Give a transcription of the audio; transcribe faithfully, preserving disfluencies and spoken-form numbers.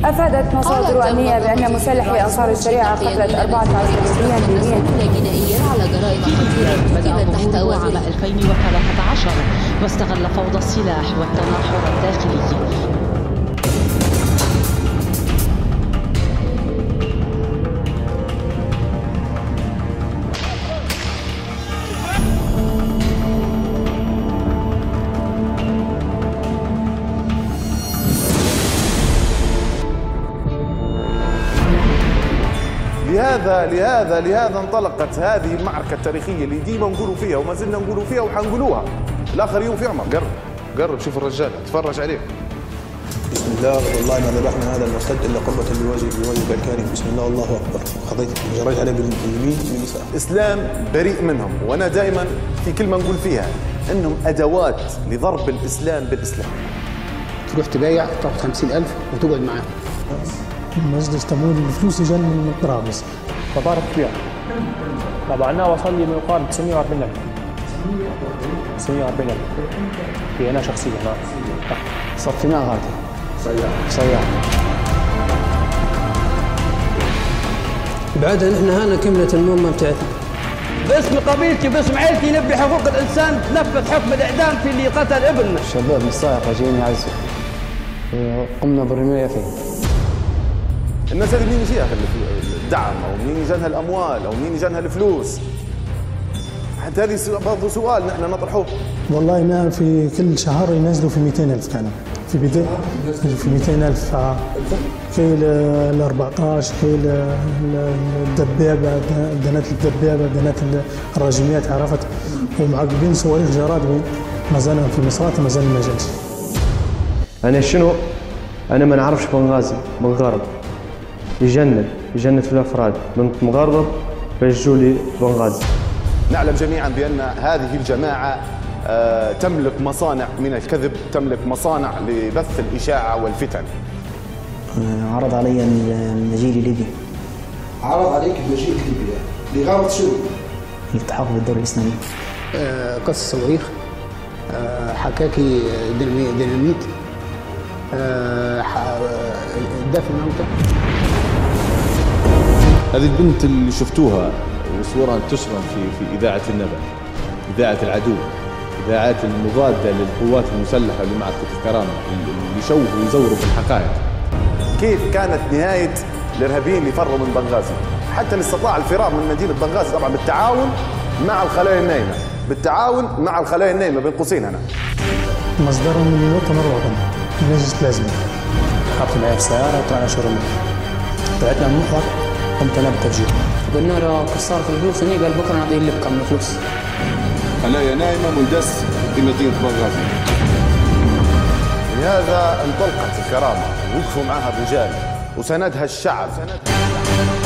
أفادت مصادر أمنية بأن مسلحي أنصار الشريعة قتلت أربعة عشر مليا بمئة جنائية على جرائم خطيرة كانت تحت وزارة على ألفين وثلاثة عشر، واستغل فوضى السلاح والتناحر الداخلي. لهذا لهذا لهذا انطلقت هذه المعركة التاريخية اللي ديما نقولوا فيها وما زلنا نقولوا فيها وحنقولوها. الآخر يوم في عمر. قرب قرب شوف الرجال تفرج عليه. بسم الله والله ما ذبحنا هذا المرتد الا قربة بوجه بوجهك الكريم. بسم الله والله اكبر. قضيت جريت عليه باليمين باليسار. اسلام بريء منهم، وانا دائما في كلمة نقول فيها انهم ادوات لضرب الاسلام بالاسلام. تروح تبايع تاخذ خمسين ألف وتقعد معاهم. مجلس تمويل الفلوس يجن من طرابلس فطارت فيها طبعناه وصل لي ما يقارب تسعمئة وأربعين ألف تسعمئة وأربعين ألف في أنا شخصيا. صفيناه هذا سيارة سيارة بعدها نحن هنا كملت المهمة بتاعتنا. باسم قبيلتي باسم عائلتي نبي حقوق الإنسان تنفذ حكم الإعدام في اللي قتل ابننا. الشباب من الصاعقة جايين يعزوا قمنا بالرماية فيه. الناس هذه منين يجيها الدعم او منين يجيها الاموال او منين يجيها الفلوس؟ حتى هذه برضه سؤال نحن نطرحوه. والله ما في كل شهر ينزلوا في مئتين ألف كانوا في بداية في مئتين ألف في ال أربعطاش في الدبابة دنات الدبابة دنات الراجميات عرفت ومعقبين صواريخ جراد ما زالوا في مصرات ما زال ما جاش. أنا شنو؟ أنا ما نعرفش بنغازي بنغرب يجند يجند في الأفراد من مغرب فيجوا لي بنغازي. نعلم جميعا بأن هذه الجماعة آه تملك مصانع من الكذب، تملك مصانع لبث الإشاعة والفتن. عرض علي المجيء لليبيا. عرض عليك المجيء لليبيا لغرض شنو؟ الالتحاق بالدولة الإسلامية. آه قص صواريخ، آه حكاكي ديناميت، آه دفن الموتى. هذه البنت اللي شفتوها وصورها تشرب في في إذاعة النبأ، إذاعة العدو، إذاعات المضادة للقوات المسلحة اللي معركة الكرامة اللي يشوهوا ويزوروا في الحقائق. كيف كانت نهاية الإرهابيين اللي فروا من بنغازي؟ حتى اللي استطاع الفرار من مدينة بنغازي طبعا بالتعاون مع الخلايا النايمة، بالتعاون مع الخلايا النايمة بين قوسين. هنا مصدرهم من الوطن الوطن نجس لازمة. حطوا معي في السيارة وطلعنا شرم بعتنا المحور قمت انا بالتفجير. قلنا له كسرت الفلوس هني قال بكره نعطيه لك كم فلوس. خلايا نايمه مندس في مدينه بنغازي. لهذا انطلقت الكرامه ووقفوا معها الرجال وساندها الشعب.